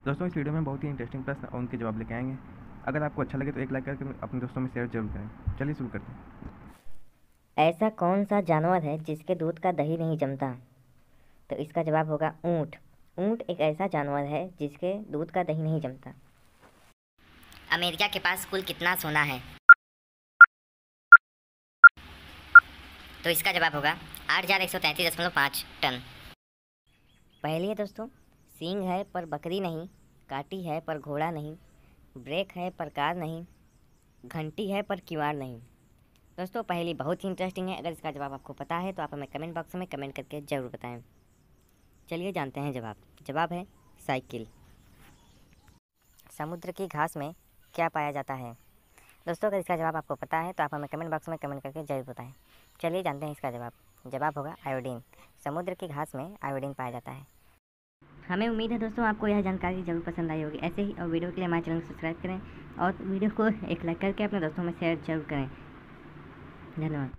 दोस्तों इस वीडियो में बहुत ही इंटरेस्टिंग प्रश्न और उनके जवाब लेके आएंगे। अगर आपको अच्छा लगे तो एक लाइक करके अपने दोस्तों में शेयर जरूर करें। चलिए शुरू करते हैं। ऐसा कौन सा जानवर है जिसके दूध का दही नहीं जमता? तो इसका जवाब होगा ऊँट। ऊँट एक ऐसा जानवर है जिसके दूध का दही नहीं जमता। अमेरिका के पास कुल कितना सोना है? तो इसका जवाब होगा 8,133.5 टन। पहली है दोस्तों, सींग है पर बकरी नहीं, काटी है पर घोड़ा नहीं, ब्रेक है पर कार नहीं, घंटी है पर किवाड़ नहीं। दोस्तों पहली बहुत ही इंटरेस्टिंग है। अगर इसका जवाब आपको पता है तो आप हमें कमेंट बॉक्स में कमेंट करके ज़रूर बताएं। चलिए जानते हैं जवाब। जवाब है साइकिल। समुद्र की घास में क्या पाया जाता है? दोस्तों अगर इसका जवाब आपको पता है तो आप हमें कमेंट बॉक्स में कमेंट करके ज़रूर बताएं। चलिए जानते हैं इसका जवाब। जवाब होगा आयोडीन। समुद्र की घास में आयोडीन पाया जाता है। हमें उम्मीद है दोस्तों आपको यह जानकारी ज़रूर पसंद आई होगी। ऐसे ही और वीडियो के लिए हमारे चैनल को सब्सक्राइब करें और वीडियो को एक लाइक करके अपने दोस्तों में शेयर जरूर करें। धन्यवाद।